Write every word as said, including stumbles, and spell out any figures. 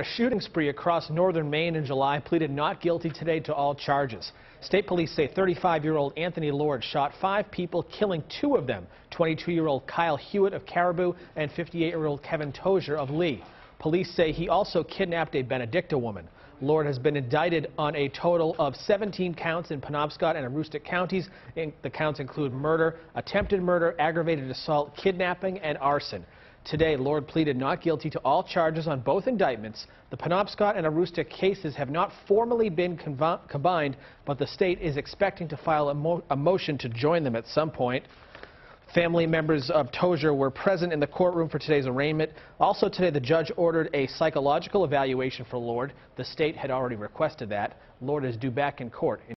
A shooting spree across northern Maine in July pleaded not guilty today to all charges. State police say thirty-five-year-old Anthony Lord shot five people, killing two of them, twenty-two-year-old Kyle Hewitt of Caribou and fifty-eight-year-old Kevin Tozier of Lee. Police say he also kidnapped a Benedicta woman. Lord has been indicted on a total of seventeen counts in Penobscot and Aroostook counties. The counts include murder, attempted murder, aggravated assault, kidnapping, and arson. Today, Lord pleaded not guilty to all charges on both indictments. The Penobscot and Aroostook cases have not formally been combined, but the state is expecting to file a, mo a motion to join them at some point. Family members of Tozier were present in the courtroom for today's arraignment. Also today, the judge ordered a psychological evaluation for Lord. The state had already requested that. Lord is due back in court.